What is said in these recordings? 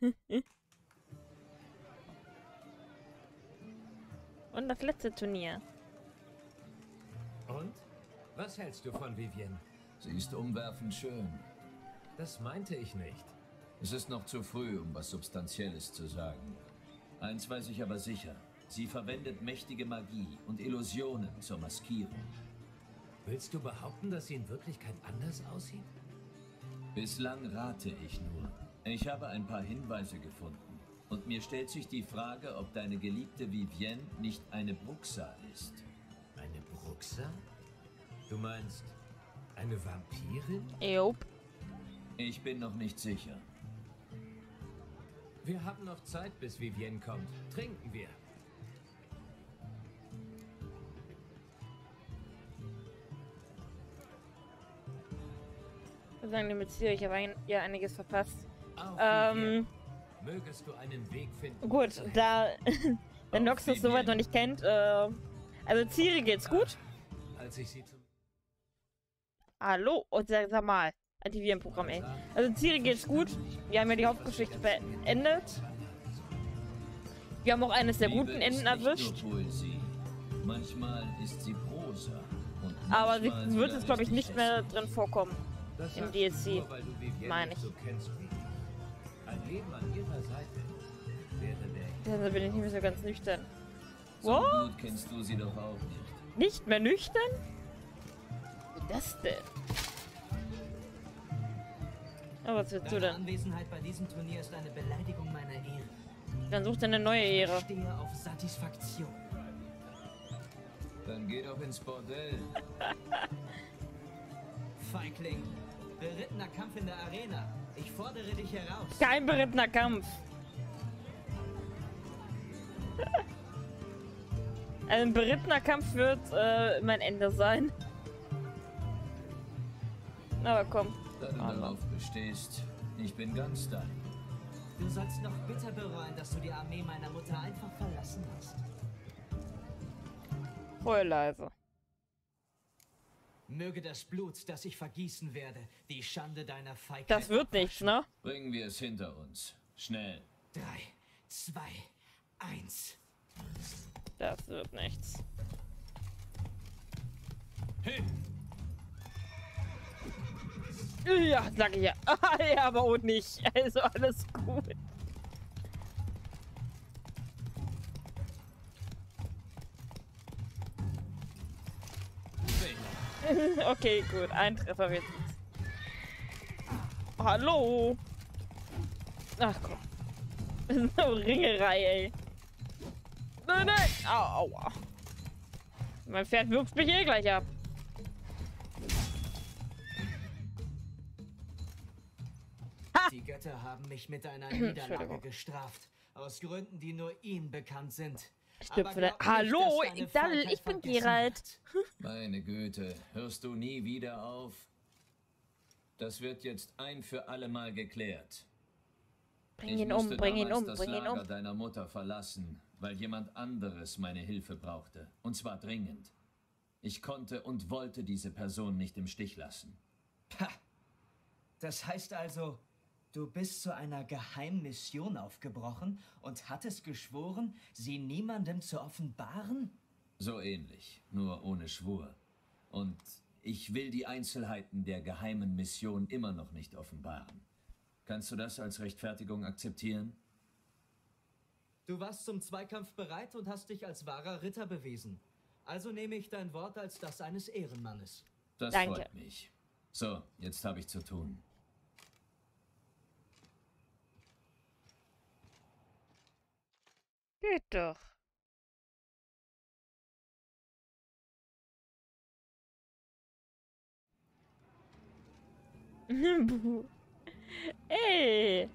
Und das letzte Turnier. Und? Was hältst du von Vivienne? Sie ist umwerfend schön. Das meinte ich nicht. Es ist noch zu früh, um was Substanzielles zu sagen. Eins weiß ich aber sicher. Sie verwendet mächtige Magie und Illusionen zur Maskierung. Willst du behaupten, dass sie in Wirklichkeit anders aussieht? Bislang rate ich nur. Ich habe ein paar Hinweise gefunden. Und mir stellt sich die Frage, ob deine geliebte Vivienne nicht eine Bruxa ist. Eine Bruxa? Du meinst eine Vampirin? Jupp. Ich bin noch nicht sicher. Wir haben noch Zeit, bis Vivienne kommt. Trinken wir. Ich würde sagen, die Beziehung, ich habe ja einiges verpasst. Auf Vivienne. Mögest du einen Weg finden. Gut, da der Nox das soweit noch nicht kennt, also Ciri geht's gut. Als ich sie zum Hallo, und sag mal, Antivirenprogramm, ey. Also Ciri geht's gut. Wir haben ja die Hauptgeschichte beendet. Wir haben auch eines der guten Enden erwischt. Manchmal ist sie Prosa. Aber sie wird jetzt, glaube ich, nicht mehr drin vorkommen. Im DLC, nur, weil du Vivienne meine nicht ich. so kennst wie ich. Ein Leben an ihrer Seite wäre der... Da bin ich nicht mehr so ganz nüchtern. So Wow, gut kennst du sie doch auch nicht. nicht mehr nüchtern? Wie das denn? Aber was willst du Deine denn? Anwesenheit bei diesem Turnier ist eine Beleidigung meiner Ehre. Dann such dir eine neue Ich Ehre. stehe auf Satisfaktion. Dann geh doch ins Bordell. Feigling. Berittener Kampf in der Arena. Ich fordere dich heraus. Kein berittener Kampf. Ein berittener Kampf wird mein Ende sein. Aber komm. Da du darauf bestehst, ich bin ganz dein. Du sollst noch bitter bereuen, dass du die Armee meiner Mutter einfach verlassen hast. Voll leise. Möge das Blut, das ich vergießen werde, die Schande deiner Feigheit. Das wird nichts, ne? Bringen wir es hinter uns. Schnell. 3, 2, 1. Das wird nichts. Hin! Ja, sag ich ja. Ja, aber auch nicht. Also alles gut. Okay, gut. Ein Treffer wird Hallo. Ach komm. Das ist eine Ringerei, ey. Nein, nein. Au, aua. Mein Pferd wirft mich eh gleich ab. Die Götter haben mich mit einer Niederlage gestraft. Aus Gründen, die nur ihnen bekannt sind. Stimmt, Aber glaub nicht, hallo, dass deine ich bin Feigheit vergessen Geralt. wird. Meine Güte, hörst du nie wieder auf? Das wird jetzt ein für alle Mal geklärt. Bring ihn um, bring ihn um, bring ihn Lager um. deiner Mutter verlassen, weil jemand anderes meine Hilfe brauchte. Und zwar dringend. Ich konnte und wollte diese Person nicht im Stich lassen. Pah. Das heißt also, du bist zu einer geheimen Mission aufgebrochen und hattest geschworen, sie niemandem zu offenbaren? So ähnlich, nur ohne Schwur. Und ich will die Einzelheiten der geheimen Mission immer noch nicht offenbaren. Kannst du das als Rechtfertigung akzeptieren? Du warst zum Zweikampf bereit und hast dich als wahrer Ritter bewiesen. Also nehme ich dein Wort als das eines Ehrenmannes. Das Danke. freut mich. So, jetzt habe ich zu tun. Geht doch. Ey.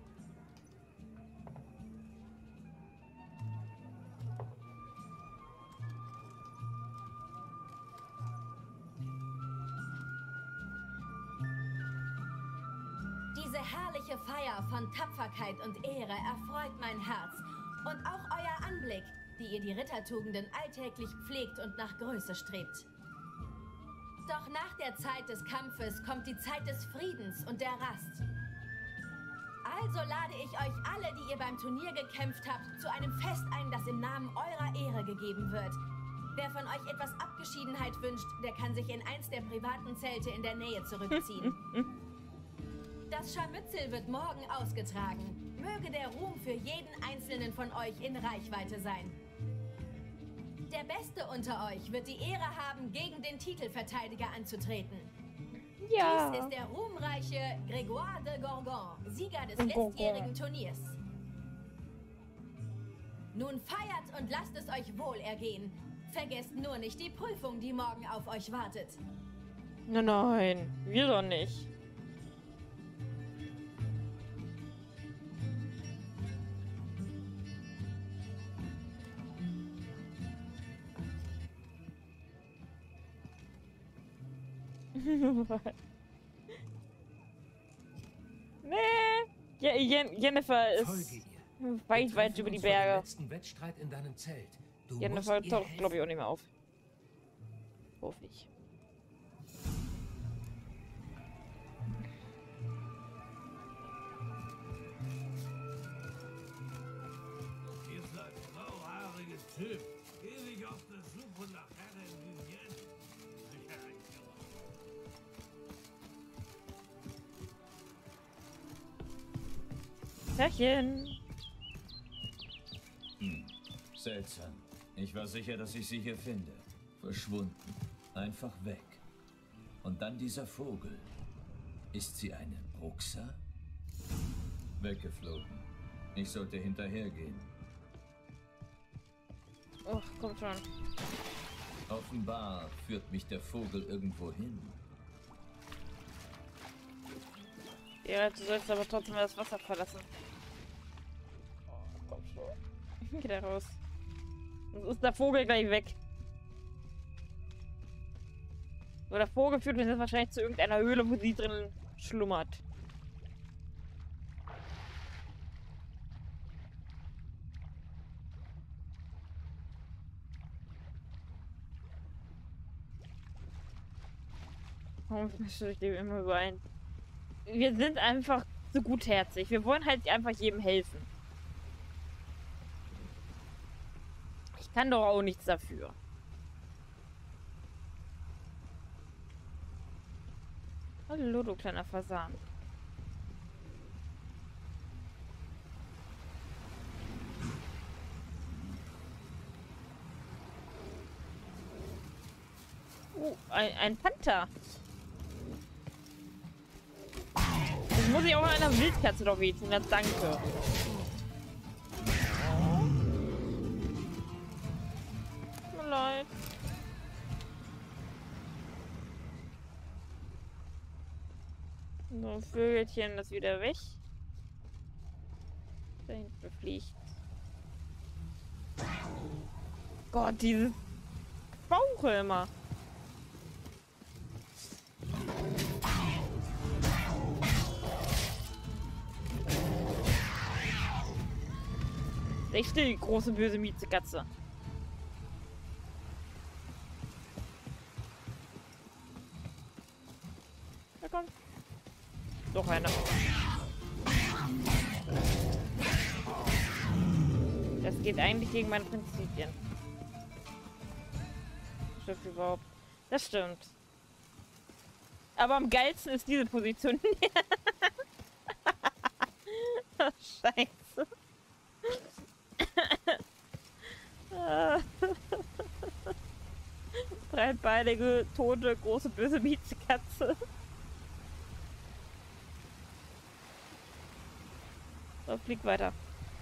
Diese herrliche Feier von Tapferkeit und Ehre erfreut mein Herz. Und auch euer Anblick, die ihr die Rittertugenden alltäglich pflegt und nach Größe strebt. Doch nach der Zeit des Kampfes kommt die Zeit des Friedens und der Rast. Also lade ich euch alle, die ihr beim Turnier gekämpft habt, zu einem Fest ein, das im Namen eurer Ehre gegeben wird. Wer von euch etwas Abgeschiedenheit wünscht, der kann sich in eins der privaten Zelte in der Nähe zurückziehen. Das Scharmützel wird morgen ausgetragen. Möge der Ruhm für jeden einzelnen von euch in Reichweite sein. Der Beste unter euch wird die Ehre haben, gegen den Titelverteidiger anzutreten. Ja. Dies ist der ruhmreiche Grégoire de Gorgon, Sieger des letztjährigen Turniers. Nun feiert und lasst es euch wohl ergehen. Vergesst nur nicht die Prüfung, die morgen auf euch wartet. Nein, wir doch nicht. Nee. Jennifer ist weit über die Berge. Jennifer taucht, glaube ich, auch nicht mehr auf. Hoffe ich. Ihr seid grauhaarige Typ. Ewig auf der Suche nach Herren Vivienne. Sicher ein Killer. Herrchen. Seltsam. Ich war sicher, dass ich sie hier finde. Verschwunden. Einfach weg. Und dann dieser Vogel. Ist sie eine Bruxa? Weggeflogen. Ich sollte hinterhergehen. Och, kommt schon. Offenbar führt mich der Vogel irgendwo hin. Ja, du sollst aber trotzdem das Wasser verlassen. Oh, komm schon. Geh da raus. Sonst ist der Vogel gleich weg. So, der Vogel führt mich jetzt wahrscheinlich zu irgendeiner Höhle, wo sie drin schlummert. Warum mischst du immer überein? Wir sind einfach so gutherzig. Wir wollen halt einfach jedem helfen. Ich kann doch auch nichts dafür. Hallo, du kleiner Fasan. Ein Panther. Jetzt muss ich auch einer Wildkatze doch wehtun. Na, danke. Tut mir leid. So, Vögelchen, das wieder weg. Da hinten fliegt. Gott, diese Bauche immer. Echt still, die große böse Miezekatze. Da kommt. Doch einer. Das geht eigentlich gegen meine Prinzipien. Stimmt überhaupt. Das stimmt. Aber am geilsten ist diese Position. Scheiße. Breitbeinige, tote, große, böse Miezekatze. So, flieg weiter.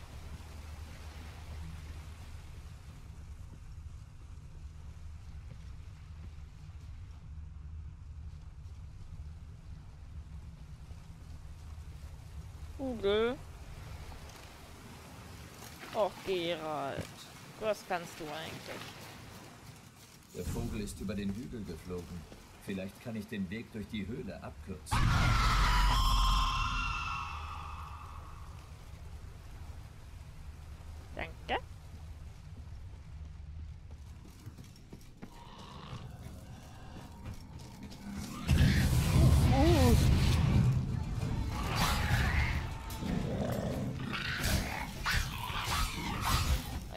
Vogel. Och, Geralt. Was kannst du eigentlich? Der Vogel ist über den Hügel geflogen. Vielleicht kann ich den Weg durch die Höhle abkürzen. Danke.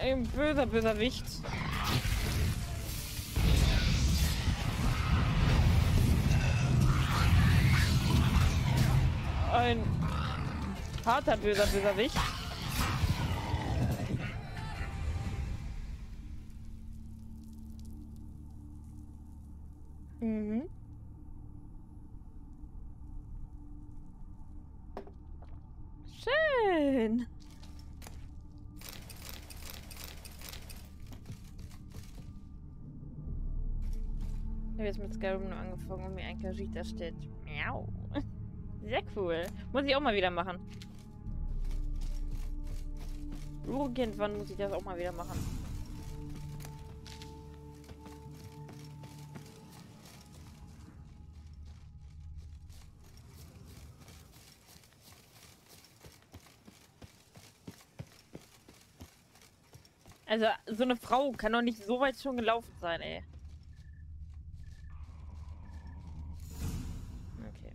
Ein böser, böser Wicht. Ein harter, böser, böser Wicht. Mhm. Schön. Ich habe jetzt mit Skyrim nur angefangen und mir ein Kajit erstellt. Miau. Sehr cool. Muss ich auch mal wieder machen. Irgendwann muss ich das auch mal wieder machen. Also, so eine Frau kann doch nicht so weit schon gelaufen sein, ey. Okay.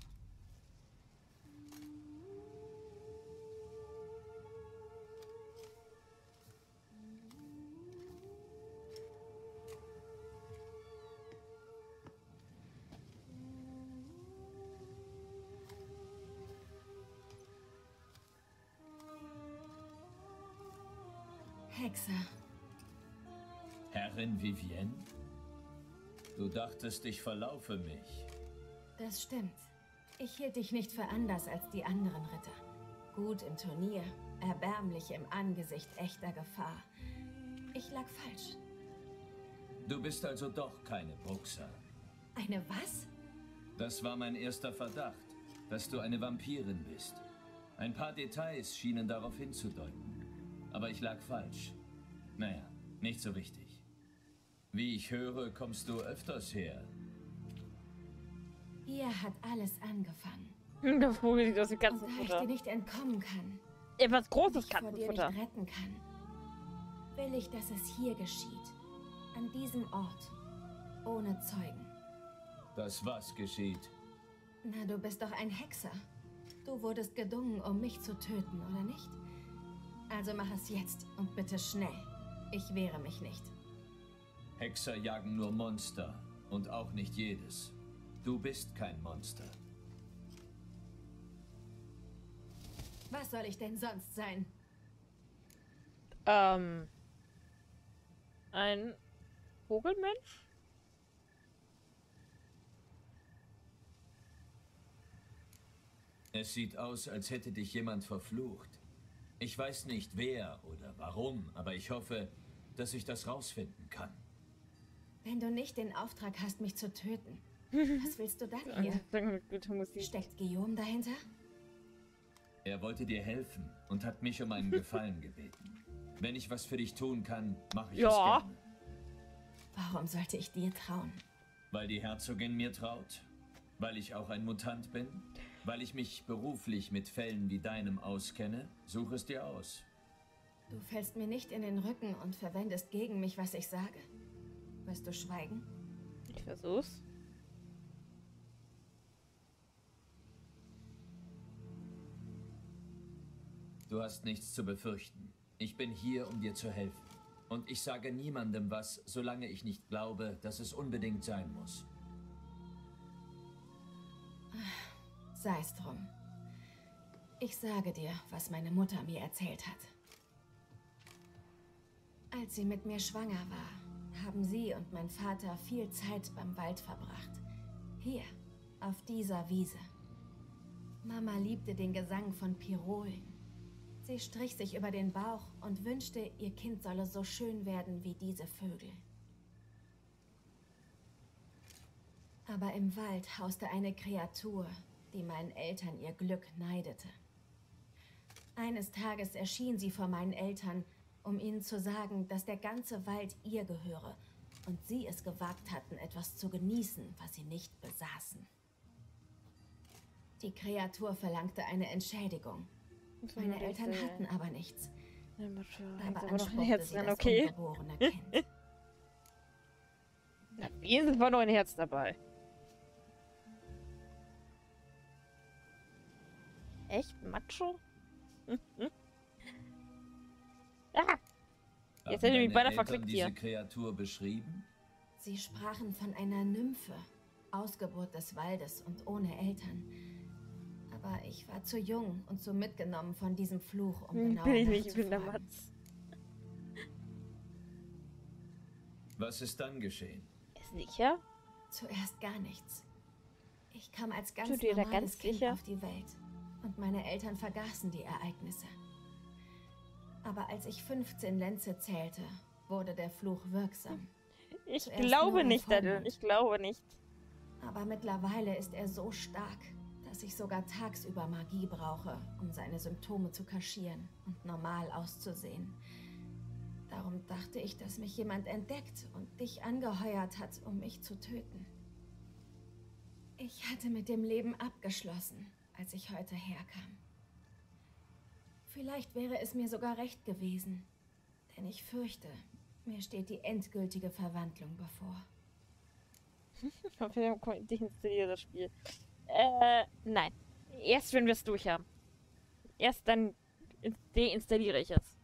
Hexe. Herrin Vivienne? Du dachtest, ich verlaufe mich. Das stimmt. Ich hielt dich nicht für anders als die anderen Ritter. Gut im Turnier, erbärmlich im Angesicht echter Gefahr. Ich lag falsch. Du bist also doch keine Bruxa. Eine was? Das war mein erster Verdacht, dass du eine Vampirin bist. Ein paar Details schienen darauf hinzudeuten. Aber ich lag falsch. Naja, nicht so wichtig. Wie ich höre, kommst du öfters her. Hier hat alles angefangen. Der Vogel sieht aus wie Und da ich Katzenfutter. dir nicht entkommen kann, Etwas großes dich vor dir Katzenfutter. nicht retten kann, will ich, dass es hier geschieht. An diesem Ort. Ohne Zeugen. Das was geschieht? Na, du bist doch ein Hexer. Du wurdest gedungen, um mich zu töten, oder nicht? Also mach es jetzt und bitte schnell. Ich wehre mich nicht. Hexer jagen nur Monster und auch nicht jedes. Du bist kein Monster. Was soll ich denn sonst sein? Ein Vogelmensch? Es sieht aus, als hätte dich jemand verflucht. Ich weiß nicht wer oder warum, aber ich hoffe, dass ich das rausfinden kann. Wenn du nicht den Auftrag hast, mich zu töten, was willst du dann hier? Mit guter Musik. Steckt Guillaume dahinter? Er wollte dir helfen und hat mich um einen Gefallen gebeten. Wenn ich was für dich tun kann, mache ich es Ja. gerne. Warum sollte ich dir trauen? Weil die Herzogin mir traut? Weil ich auch ein Mutant bin? Weil ich mich beruflich mit Fällen wie deinem auskenne? Such es dir aus. Du fällst mir nicht in den Rücken und verwendest gegen mich, was ich sage. Wirst du schweigen? Ich versuch's. Du hast nichts zu befürchten. Ich bin hier, um dir zu helfen. Und ich sage niemandem was, solange ich nicht glaube, dass es unbedingt sein muss. Sei es drum. Ich sage dir, was meine Mutter mir erzählt hat. Als sie mit mir schwanger war, haben sie und mein Vater viel Zeit beim Wald verbracht. Hier, auf dieser Wiese. Mama liebte den Gesang von Pirolen. Sie strich sich über den Bauch und wünschte, ihr Kind solle so schön werden wie diese Vögel. Aber im Wald hauste eine Kreatur, die meinen Eltern ihr Glück neidete. Eines Tages erschien sie vor meinen Eltern, um ihnen zu sagen, dass der ganze Wald ihr gehöre und sie es gewagt hatten, etwas zu genießen, was sie nicht besaßen. Die Kreatur verlangte eine Entschädigung. Meine Eltern hatten aber nichts. Da Aber noch ein beanspruchte Herz sie dran, das okay. ungeborene Kind. Na, wenigstens war noch ein Herz dabei. Echt? Macho? Ah! Jetzt sind wir beide Eltern verquickt diese hier. Kreatur beschrieben? Sie sprachen von einer Nymphe, Ausgeburt des Waldes und ohne Eltern. Aber ich war zu jung und zu mitgenommen von diesem Fluch, um genauer Bin ich nicht, ich bin der nachzufragen. Matz. Was ist dann geschehen? Sicher? Zuerst gar nichts. Ich kam als ganz Tut dir da normales ganz Kind sicher? auf die Welt und meine Eltern vergaßen die Ereignisse. Aber als ich 15 Lenze zählte, wurde der Fluch wirksam. Ich Zuerst glaube nur nicht, ein Vollmond. Daddel. Ich glaube nicht. Aber mittlerweile ist er so stark, dass ich sogar tagsüber Magie brauche, um seine Symptome zu kaschieren und normal auszusehen. Darum dachte ich, dass mich jemand entdeckt und dich angeheuert hat, um mich zu töten. Ich hatte mit dem Leben abgeschlossen, als ich heute herkam. Vielleicht wäre es mir sogar recht gewesen, denn ich fürchte, mir steht die endgültige Verwandlung bevor. Ich installiere das Spiel. Nein. Erst wenn wir es durch haben. Erst dann deinstalliere ich es.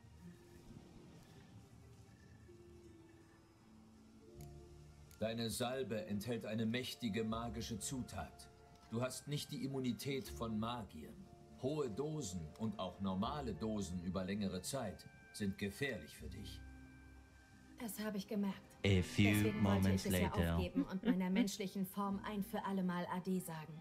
Deine Salbe enthält eine mächtige magische Zutat. Du hast nicht die Immunität von Magiern. Hohe Dosen und auch normale Dosen über längere Zeit sind gefährlich für dich. Das habe ich gemerkt. A few Deswegen wollte ich moments es ja later. aufgeben und meiner menschlichen Form ein für alle Mal Ade sagen.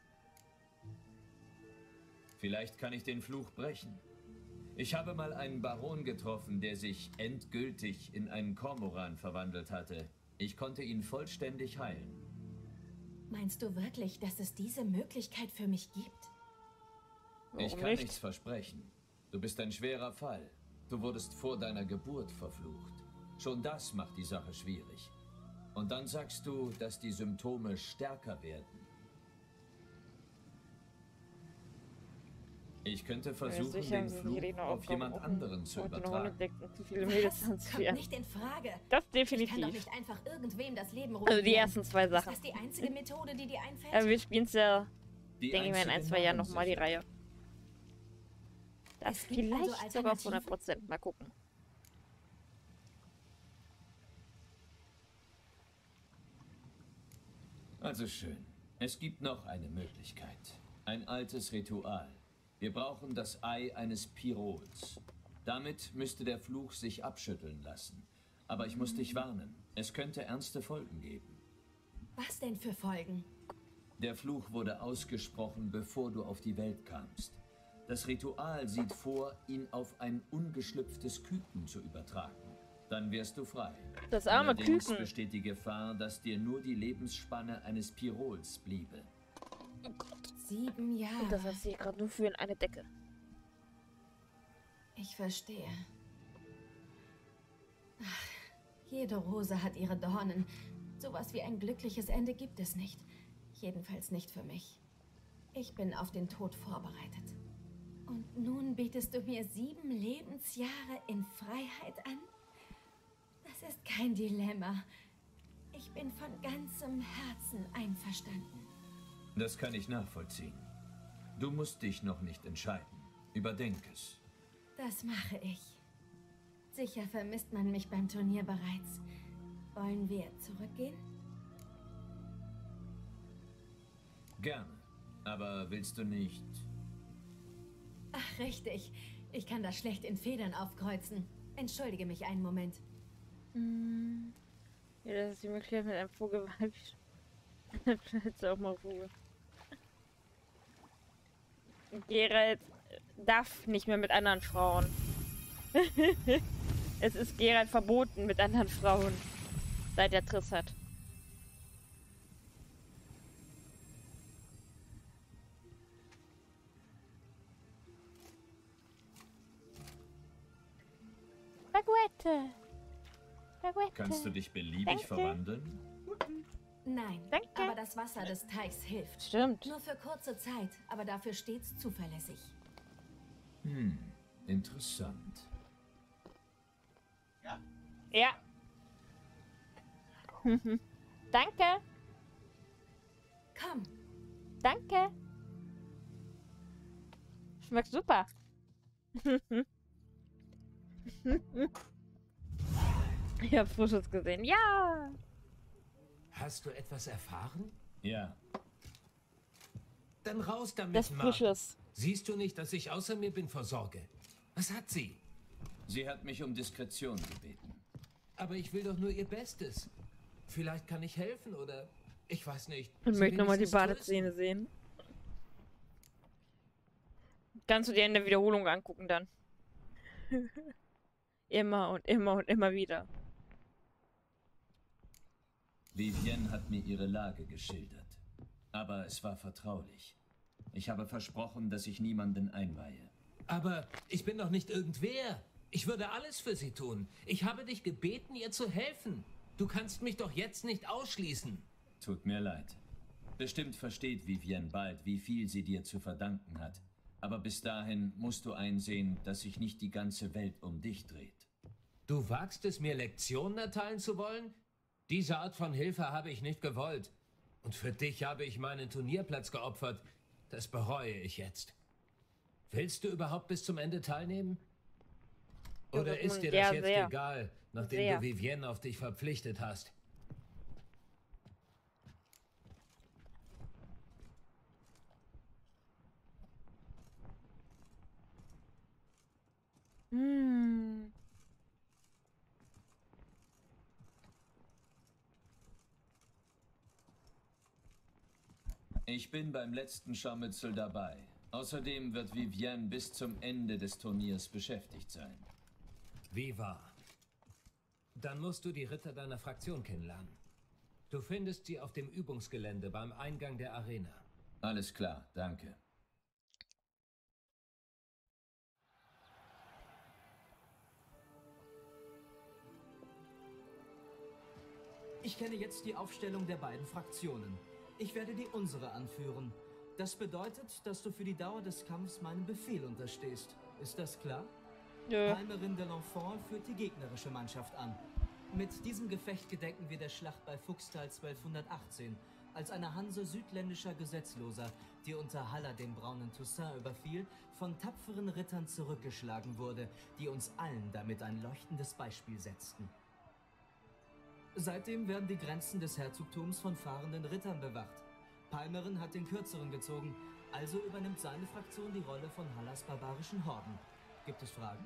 Vielleicht kann ich den Fluch brechen. Ich habe mal einen Baron getroffen, der sich endgültig in einen Kormoran verwandelt hatte. Ich konnte ihn vollständig heilen. Meinst du wirklich, dass es diese Möglichkeit für mich gibt? Ich Warum kann nicht? nichts versprechen. Du bist ein schwerer Fall. Du wurdest vor deiner Geburt verflucht. Schon das macht die Sache schwierig. Und dann sagst du, dass die Symptome stärker werden. Ich könnte versuchen, sicher, den wie Fluch Reno auf aufkommen, jemand anderen zu heute noch übertragen. entdeckt und zu viele Mädels Das kommt anzuführen. nicht in Frage. Das Ich kann doch definitiv. nicht einfach irgendwem das Leben Also die ruinieren. ersten zwei Ist Sachen. das die einzige Methode, die dir einfällt? Aber wir spielen es ja, Die denke ich mal, in ein, einzige zwei Jahren nochmal die Narrensicher. Reihe. Das Es gibt also vielleicht sogar auf Alternativen? 100%. Mal gucken. Also schön. Es gibt noch eine Möglichkeit. Ein altes Ritual. Wir brauchen das Ei eines Pirols. Damit müsste der Fluch sich abschütteln lassen. Aber ich muss dich warnen. Es könnte ernste Folgen geben. Was denn für Folgen? Der Fluch wurde ausgesprochen, bevor du auf die Welt kamst. Das Ritual sieht vor, ihn auf ein ungeschlüpftes Küken zu übertragen. Dann wärst du frei. Das arme Allerdings Küken. besteht die Gefahr, dass dir nur die Lebensspanne eines Pirols bliebe. 7 Jahre. Und das hast du gerade nur für in eine Decke. Ich verstehe. Ach, jede Rose hat ihre Dornen. Sowas wie ein glückliches Ende gibt es nicht. Jedenfalls nicht für mich. Ich bin auf den Tod vorbereitet. Und nun bietest du mir 7 Lebensjahre in Freiheit an? Das ist kein Dilemma. Ich bin von ganzem Herzen einverstanden. Das kann ich nachvollziehen. Du musst dich noch nicht entscheiden. Überdenk es. Das mache ich. Sicher vermisst man mich beim Turnier bereits. Wollen wir zurückgehen? Gerne. Aber willst du nicht... Ach, richtig. Ich kann das schlecht in Federn aufkreuzen. Entschuldige mich einen Moment. Ja, das ist die Möglichkeit mit einem Vogelweib. Jetzt auch mal Ruhe. Geralt darf nicht mehr mit anderen Frauen. Es ist Geralt verboten mit anderen Frauen, seit er Triss hat. Baguette. Baguette. Kannst du dich beliebig Danke. verwandeln? Nein, Danke. aber das Wasser des Teichs hilft. Stimmt. Nur für kurze Zeit, aber dafür stets zuverlässig. Interessant. Ja. Danke. Komm, Danke. Schmeckt super. Ich habe Frühschuss gesehen. Ja! Hast du etwas erfahren? Ja, Dann raus damit, Das Mann. Frühschuss. Siehst du nicht, dass ich außer mir bin vor Sorge? Was hat sie? sie hat mich um Diskretion gebeten. Aber ich will doch nur ihr Bestes. Vielleicht kann ich helfen oder... Ich weiß nicht. Und sie möchte nochmal die wenigstens Badeszene sehen. Kannst du dir in der Wiederholung angucken dann. Immer und immer und immer wieder. Vivienne hat mir ihre Lage geschildert. Aber es war vertraulich. Ich habe versprochen, dass ich niemanden einweihe. Aber ich bin doch nicht irgendwer. Ich würde alles für sie tun. Ich habe dich gebeten, ihr zu helfen. Du kannst mich doch jetzt nicht ausschließen. Tut mir leid. Bestimmt versteht Vivienne bald, wie viel sie dir zu verdanken hat. Aber bis dahin musst du einsehen, dass sich nicht die ganze Welt um dich dreht. Du wagst es, mir Lektionen erteilen zu wollen? Diese Art von Hilfe habe ich nicht gewollt. Und für dich habe ich meinen Turnierplatz geopfert. Das bereue ich jetzt. Willst du überhaupt bis zum Ende teilnehmen? Oder ist dir das Ja, jetzt sehr. egal, nachdem Sehr. du Vivienne auf dich verpflichtet hast? Hm. Ich bin beim letzten Scharmützel dabei. Außerdem wird Vivienne bis zum Ende des Turniers beschäftigt sein. Wie wahr? Dann musst du die Ritter deiner Fraktion kennenlernen. Du findest sie auf dem Übungsgelände beim Eingang der Arena. Alles klar, danke. Ich kenne jetzt die Aufstellung der beiden Fraktionen. Ich werde die unsere anführen. Das bedeutet, dass du für die Dauer des Kampfs meinem Befehl unterstehst. Ist das klar? Nö. Palmerin de l'Enfant führt die gegnerische Mannschaft an. Mit diesem Gefecht gedenken wir der Schlacht bei Fuchstal 1218, als eine Hanse südländischer Gesetzloser, die unter Haller den braunen Toussaint überfiel, von tapferen Rittern zurückgeschlagen wurde, die uns allen damit ein leuchtendes Beispiel setzten. Seitdem werden die Grenzen des Herzogtums von fahrenden Rittern bewacht. Palmerin hat den Kürzeren gezogen, also übernimmt seine Fraktion die Rolle von Hallers barbarischen Horden. Gibt es Fragen?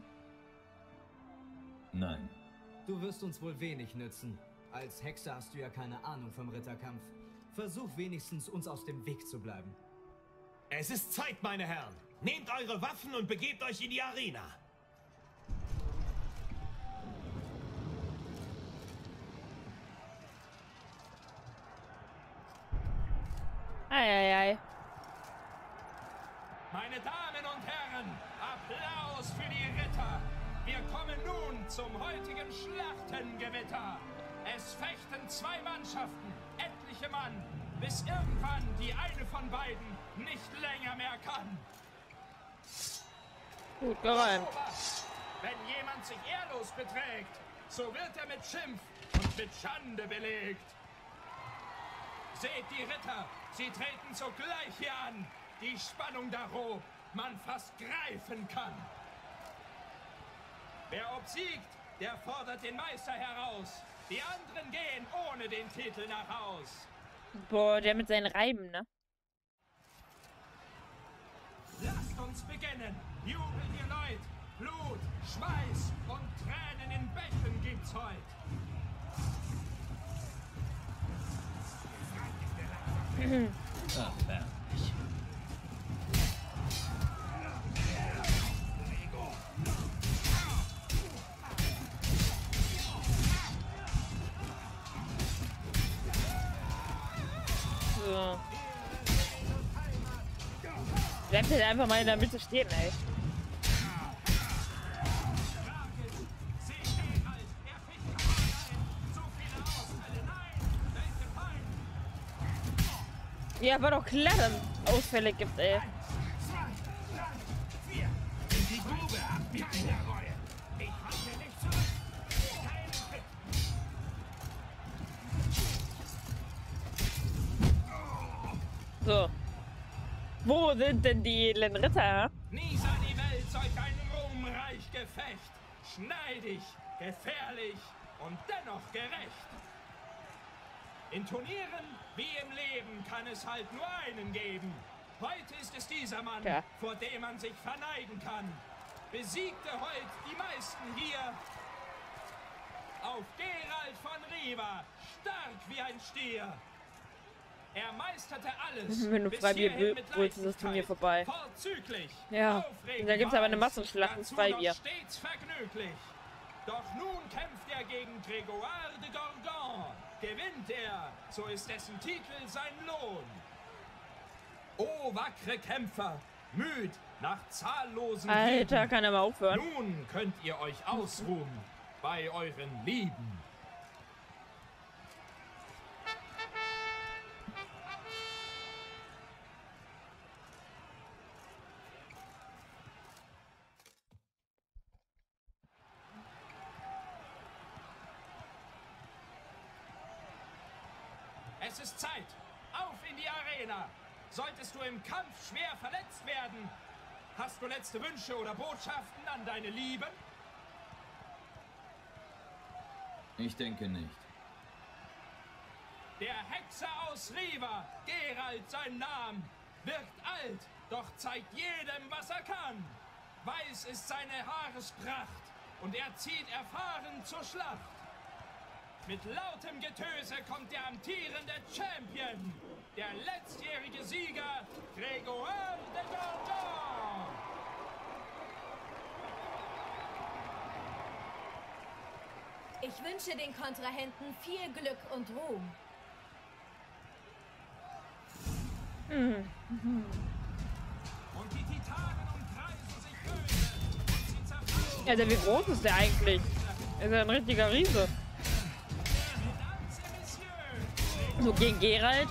Nein. Du wirst uns wohl wenig nützen. Als Hexer hast du ja keine Ahnung vom Ritterkampf. Versuch wenigstens, uns aus dem Weg zu bleiben. Es ist Zeit, meine Herren. Nehmt eure Waffen und begebt euch in die Arena. Eieiei. Meine Damen und Herren, Applaus für die Ritter. Wir kommen nun zum heutigen Schlachtengewitter. Es fechten zwei Mannschaften, etliche Mann, bis irgendwann die eine von beiden nicht länger mehr kann. Gut geräumt. Wenn jemand sich ehrlos beträgt, so wird er mit Schimpf und mit Schande belegt. Seht die Ritter, sie treten sogleich hier an. Die Spannung darob man fast greifen kann. Wer obsiegt, der fordert den Meister heraus. Die anderen gehen ohne den Titel nach Haus. Boah, der mit seinen Reiben, ne? Lasst uns beginnen. Jubelt ihr Leut. Blut, Schweiß und Tränen in Bächen gibt's heut. Ach, herrlich. So. Bleibt halt einfach mal in der Mitte stehen, ey. Ja, war doch klar, dass es Ausfälle gibt, ey. Die Grube ab mit einer Reue. Ich halte nicht zurück. Keinen Schritt. So. Wo sind denn die edlen Ritter? Nie sah die Welt solch ein ruhmreich Gefecht. Schneidig, gefährlich und dennoch gerecht. In Turnieren wie im Leben kann es halt nur einen geben. Heute ist es dieser Mann, ja, vor dem man sich verneigen kann. Besiegte heute die meisten hier auf Geralt von Riva, stark wie ein Stier. Er meisterte alles. Wenn du Freibier willst, ist das Turnier vorbei. Vorzüglich. Ja, und dann gibt es aber eine Massenschlacht ins Freibier. Stets vergnüglich. Doch nun kämpft er gegen Grégoire de Gorgon. Gewinnt er, so ist dessen Titel sein Lohn. O wackre Kämpfer, müd nach zahllosen Alter, Kriegen. kann er mal aufhören. Nun könnt ihr euch ausruhen bei euren Lieben. Es ist Zeit. Auf in die Arena. Solltest du im Kampf schwer verletzt werden, hast du letzte Wünsche oder Botschaften an deine Lieben? Ich denke nicht. Der Hexer aus Riva, Geralt sein Name, wirkt alt, doch zeigt jedem, was er kann. Weiß ist seine Haarespracht und er zieht erfahren zur Schlacht. Mit lautem Getöse kommt der amtierende Champion, der letztjährige Sieger, Grégoire de Gorgon. Ich wünsche den Kontrahenten viel Glück und Ruhm. Und die Titanen umkreisen sich böse und sie zerfallen. Also wie groß ist der eigentlich? Er ist ja ein richtiger Riese. So gegen Geralt.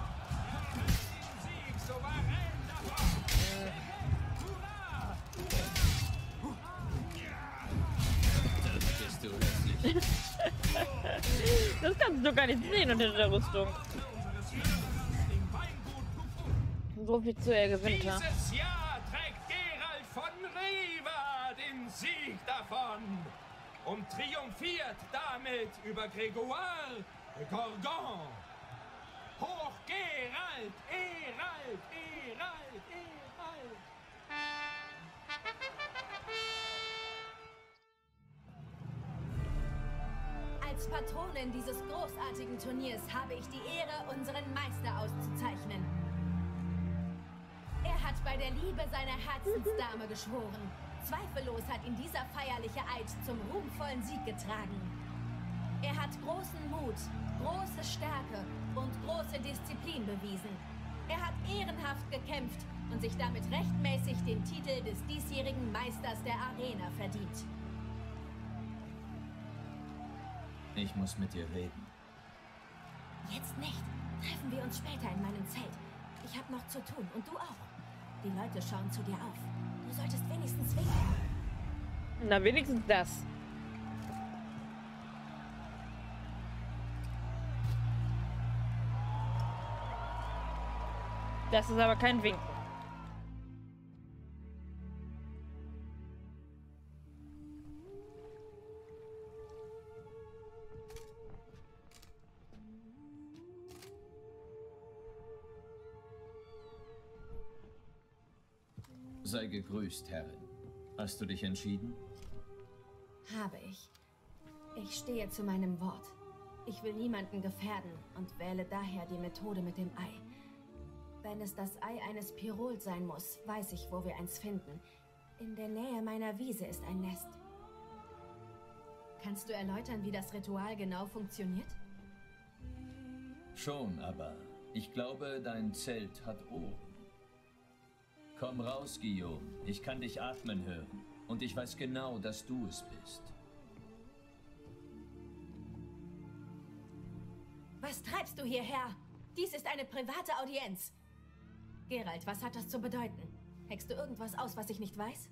Bist du hässlich. Das kannst du gar nicht sehen unter der Rüstung. So viel zu er gewinnt, ja. Dieses Jahr trägt Geralt von Riva den Sieg davon und triumphiert damit über Grégoire de Gorgon. Hoch Geralt, Eralt, Eralt, Eralt. Als Patronin dieses großartigen Turniers habe ich die Ehre, unseren Meister auszuzeichnen. Er hat bei der Liebe seiner Herzensdame geschworen. Zweifellos hat ihn dieser feierliche Eid zum ruhmvollen Sieg getragen. Er hat großen Mut, große Stärke und große Disziplin bewiesen. Er hat ehrenhaft gekämpft und sich damit rechtmäßig den Titel des diesjährigen Meisters der Arena verdient. Ich muss mit dir reden. Jetzt nicht. Treffen wir uns später in meinem Zelt. Ich habe noch zu tun und du auch. Die Leute schauen zu dir auf. Du solltest wenigstens winken. Na, wenigstens das. Das ist aber kein Winken. Sei gegrüßt, Herrin. Hast du dich entschieden? Habe ich. Ich stehe zu meinem Wort. Ich will niemanden gefährden und wähle daher die Methode mit dem Ei. Wenn es das Ei eines Pirol sein muss, weiß ich, wo wir eins finden. In der Nähe meiner Wiese ist ein Nest. Kannst du erläutern, wie das Ritual genau funktioniert? Schon, aber ich glaube, dein Zelt hat Ohren. Komm raus, Guillaume. Ich kann dich atmen hören. Und ich weiß genau, dass du es bist. Was treibst du hierher? Dies ist eine private Audienz. Geralt, was hat das zu bedeuten? Heckst du irgendwas aus, was ich nicht weiß?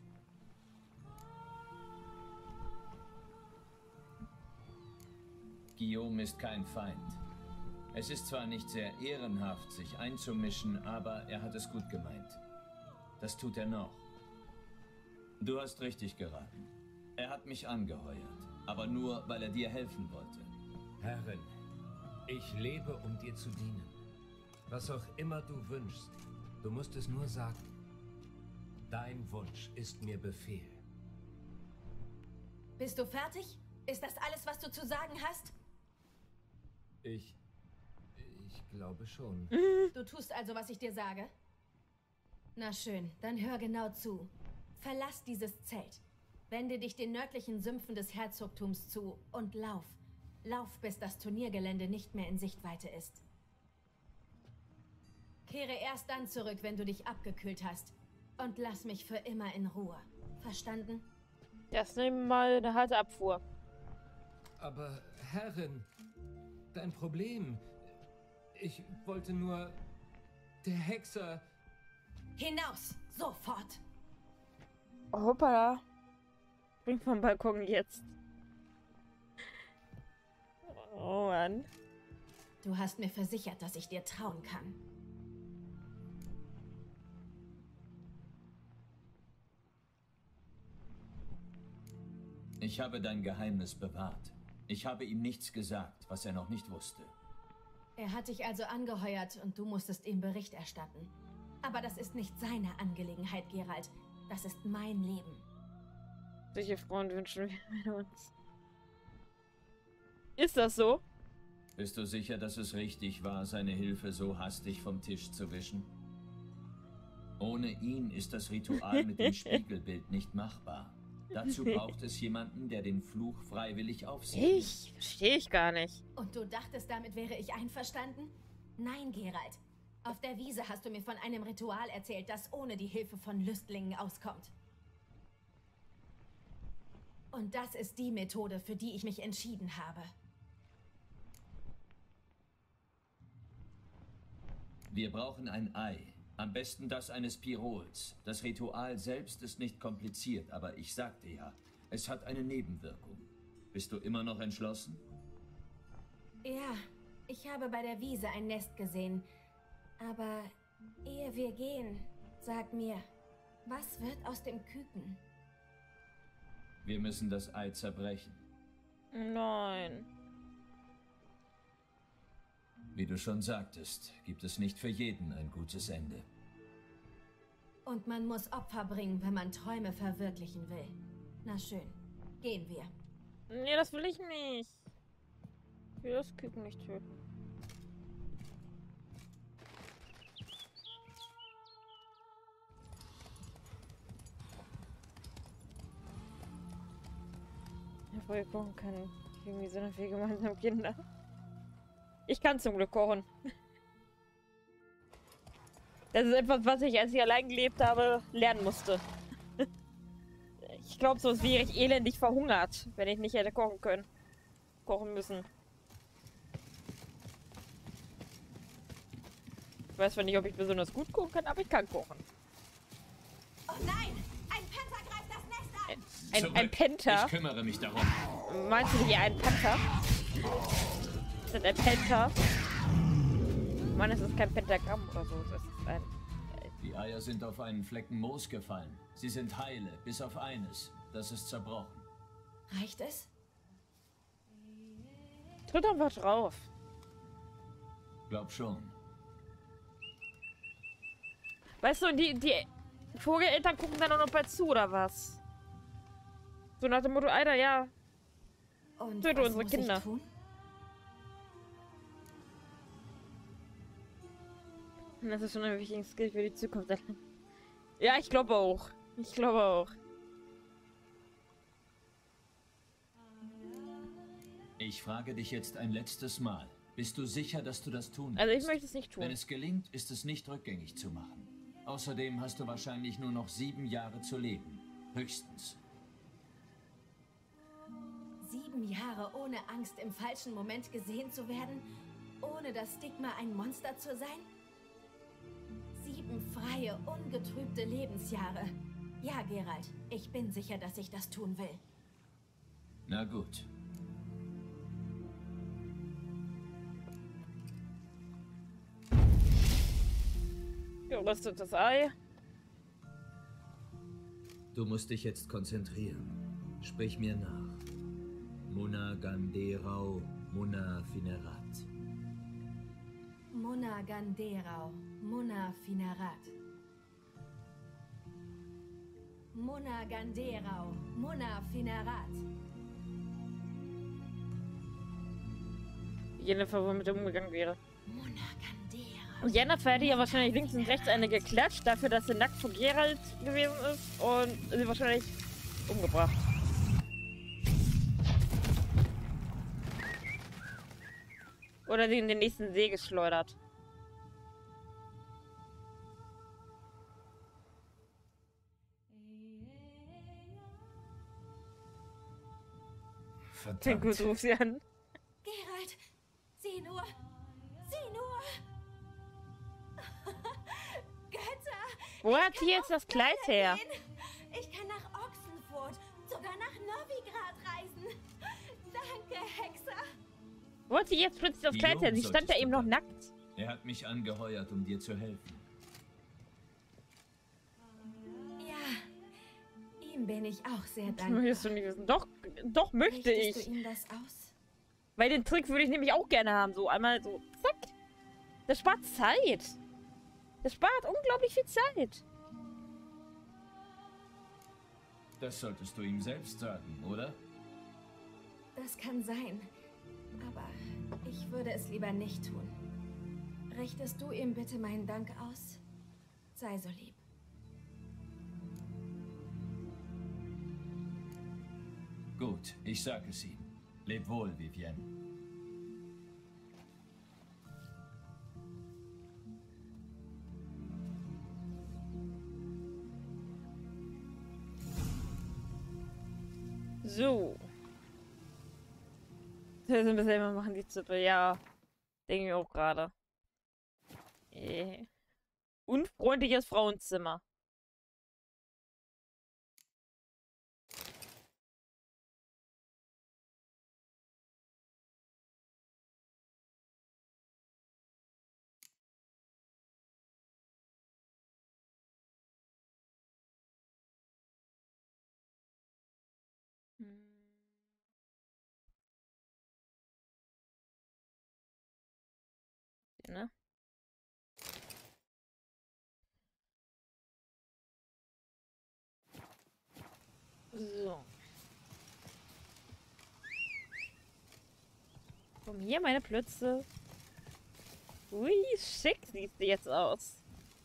Guillaume ist kein Feind. Es ist zwar nicht sehr ehrenhaft, sich einzumischen, aber er hat es gut gemeint. Das tut er noch. Du hast richtig geraten. Er hat mich angeheuert. Aber nur, weil er dir helfen wollte. Herrin, ich lebe, um dir zu dienen. Was auch immer du wünschst, du musst es nur sagen. Dein Wunsch ist mir Befehl. Bist du fertig? Ist das alles, was du zu sagen hast? Ich glaube schon. Du tust also, was ich dir sage? Na schön, dann hör genau zu. Verlass dieses Zelt. Wende dich den nördlichen Sümpfen des Herzogtums zu und lauf. Lauf, bis das Turniergelände nicht mehr in Sichtweite ist. Kehre erst dann zurück, wenn du dich abgekühlt hast. Und lass mich für immer in Ruhe. Verstanden? Das nehmen wir mal eine harte Abfuhr. Aber, Herrin, dein Problem... Ich wollte nur... Der Hexer... Hinaus! Sofort! Hoppala. Spring vom Balkon jetzt. Oh Mann. Du hast mir versichert, dass ich dir trauen kann. Ich habe dein Geheimnis bewahrt. Ich habe ihm nichts gesagt, was er noch nicht wusste. Er hat dich also angeheuert und du musstest ihm Bericht erstatten. Aber das ist nicht seine Angelegenheit, Geralt. Das ist mein Leben. Solche Frauen wünschen wir uns. Ist das so? Bist du sicher, dass es richtig war, seine Hilfe so hastig vom Tisch zu wischen? Ohne ihn ist das Ritual mit dem Spiegelbild nicht machbar. Dazu braucht es jemanden, der den Fluch freiwillig auf sich nimmt. Verstehe ich gar nicht. Und du dachtest, damit wäre ich einverstanden? Nein, Geralt. Auf der Wiese hast du mir von einem Ritual erzählt, das ohne die Hilfe von Lüstlingen auskommt. Und das ist die Methode, für die ich mich entschieden habe. Wir brauchen ein Ei. Am besten das eines Pirols. Das Ritual selbst ist nicht kompliziert, aber ich sagte ja, es hat eine Nebenwirkung. Bist du immer noch entschlossen? Ja, ich habe bei der Wiese ein Nest gesehen. Aber ehe wir gehen, sag mir, was wird aus dem Küken? Wir müssen das Ei zerbrechen. Nein. Wie du schon sagtest, gibt es nicht für jeden ein gutes Ende. Und man muss Opfer bringen, wenn man Träume verwirklichen will. Na schön, gehen wir. Nee, das will ich nicht. Ich will das Küken nicht töten. Ja, wir kochen können. Irgendwie sind wir gemeinsam Kinder. Ich kann zum Glück kochen. Das ist etwas, was ich, als ich allein gelebt habe, lernen musste. Ich glaube, sonst wäre ich elendig verhungert, wenn ich nicht hätte kochen können. Kochen müssen. Ich weiß zwar nicht, ob ich besonders gut kochen kann, aber ich kann kochen. Oh nein! Ein Panther greift das Nest an! Ein Panther? Ich kümmere mich darum. Meinst du hier einen Panther? Ist das ein Panther? Mann, es ist kein Pentagramm oder so. Es ist ein... Die Eier sind auf einen Flecken Moos gefallen. Sie sind heile, bis auf eines. Das ist zerbrochen. Reicht es? Tritt einfach drauf. Glaub schon. Weißt du, die Vogeleltern gucken dann auch noch bald zu, oder was? So nach dem Motto, Alter, ja. Und Töte was unsere muss Kinder. ich tun? Das ist schon ein wichtiger Skill für die Zukunft. Ja, ich glaube auch. Ich glaube auch. Ich frage dich jetzt ein letztes Mal. Bist du sicher, dass du das tun willst? Also ich möchte es nicht tun. Wenn es gelingt, ist es nicht rückgängig zu machen. Außerdem hast du wahrscheinlich nur noch 7 Jahre zu leben. Höchstens. 7 Jahre ohne Angst, im falschen Moment gesehen zu werden? Ohne das Stigma, ein Monster zu sein? 7 freie, ungetrübte Lebensjahre. Ja, Geralt, ich bin sicher, dass ich das tun will. Na gut. Gerüstet das Ei. Du musst dich jetzt konzentrieren. Sprich mir nach. Muna Ganderau, Muna Finerat. Muna Ganderau, Muna Finerat. Muna Ganderau, Muna Finerat. Jennifer wohl mit umgegangen wäre. Muna Ganderau. Und Jennifer hätte ja wahrscheinlich links und rechts eine geklatscht, dafür, dass sie nackt vor Geralt gewesen ist und sie wahrscheinlich umgebracht. Oder sie in den nächsten See geschleudert. Verdammt. Gut, ruf sie an. Geralt, sieh nur! Sieh nur! Götter! Wo hat sie jetzt das Kleid her? Ich kann nach Ochsenfurt, sogar nach Novigrad reisen. Danke, Hexer. Wo hat sie jetzt plötzlich das Kleid her? Sie stand da eben noch nackt. Er hat mich angeheuert, um dir zu helfen. Ja, ihm bin ich auch sehr Das dankbar. möchtest du nicht wissen. Doch möchte Richtest ich. du ihm das aus? Weil den Trick würde ich nämlich auch gerne haben. So einmal so, zack. Das spart Zeit. Das spart unglaublich viel Zeit. Das solltest du ihm selbst sagen, oder? Das kann sein. Aber ich würde es lieber nicht tun. Richtest du ihm bitte meinen Dank aus? Sei so lieb. Gut, ich sag es ihm. Leb wohl, Vivienne. So. Das müssen wir selber machen, die Zippe. Ja. Denke ich auch gerade. Unfreundliches Frauenzimmer. Ne? So. Komm hier, meine Plötze. Ui, schick sieht sie jetzt aus.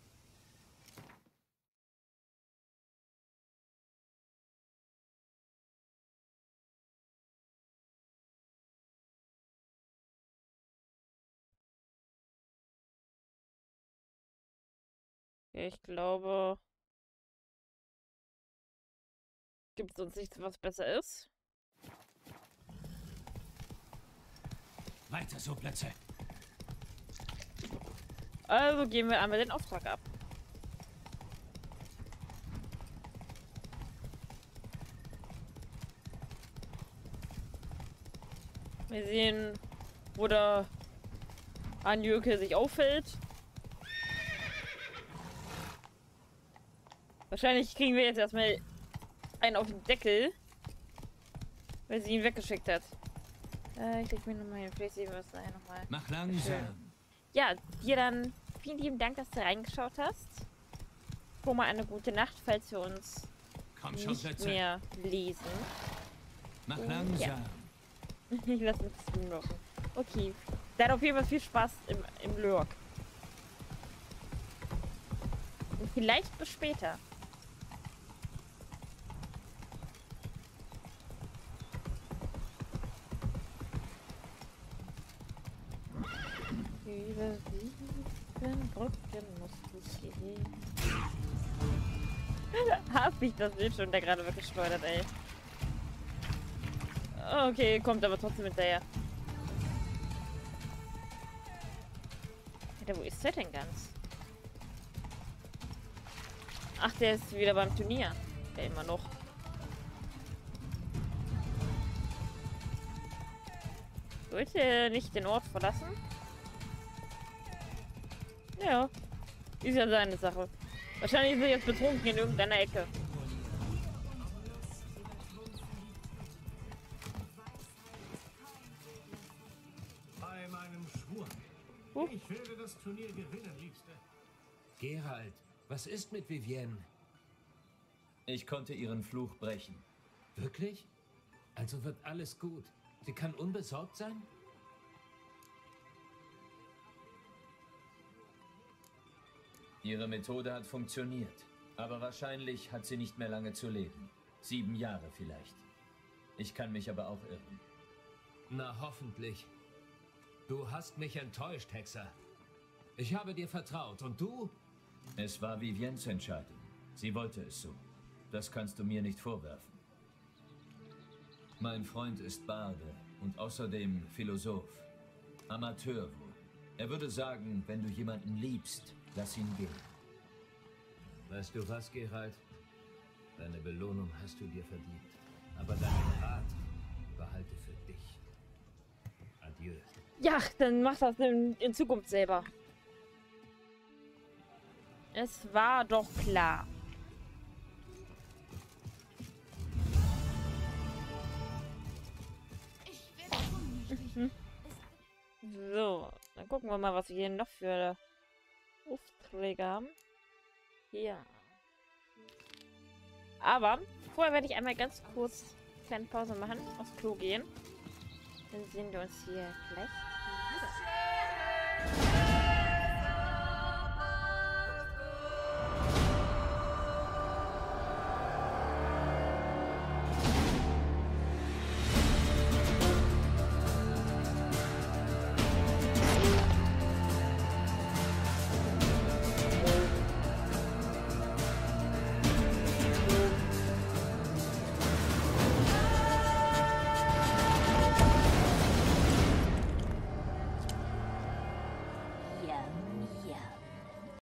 Ja, ich glaube, gibt es uns nichts, was besser ist. Weiter so, Plätze. Also geben wir einmal den Auftrag ab. Wir sehen, wo der Anjöke sich auffällt. Wahrscheinlich kriegen wir jetzt erstmal einen auf den Deckel, weil sie ihn weggeschickt hat. Ich leg mir nochmal hin. Vielleicht sehen wir es nachher nochmal. Mach langsam. Ja, dir dann vielen lieben Dank, dass du reingeschaut hast. Schon mal eine gute Nacht, falls wir uns Komm schon, nicht Plätze. mehr lesen. Mach Ja. langsam. Ich lasse mich zulocken. Okay. Dann auf jeden Fall viel Spaß im Lurk. Und vielleicht bis später. Über 7 Brücken musst du gehen. Hab ich das Bild schon, der gerade wirklich schleudert, ey. Okay, kommt aber trotzdem hinterher. Alter, wo ist der denn ganz? Ach, der ist wieder beim Turnier. Der immer noch. Wollte nicht den Ort verlassen? Ja. Ist ja seine Sache. Wahrscheinlich ist er jetzt betrunken in irgendeiner Ecke. Huch. Ich werde das Turnier gewinnen, Liebste. Geralt, was ist mit Vivienne? Ich konnte ihren Fluch brechen. Wirklich? Also wird alles gut. Sie kann unbesorgt sein? Ihre Methode hat funktioniert. Aber wahrscheinlich hat sie nicht mehr lange zu leben. 7 Jahre vielleicht. Ich kann mich aber auch irren. Na, hoffentlich. Du hast mich enttäuscht, Hexer. Ich habe dir vertraut. Und du? Es war Viviennes Entscheidung. Sie wollte es so. Das kannst du mir nicht vorwerfen. Mein Freund ist Barde und außerdem Philosoph. Amateur wohl. Er würde sagen, wenn du jemanden liebst, lass ihn gehen. Weißt du was, Geralt? Deine Belohnung hast du dir verdient. Aber deinen Rat behalte für dich. Adieu. Ja, dann mach das in Zukunft selber. Es war doch klar. So, dann gucken wir mal, was wir hier noch für Aufträge haben. Ja. Aber vorher werde ich einmal ganz kurz eine kleine Pause machen, aufs Klo gehen. Dann sehen wir uns hier gleich.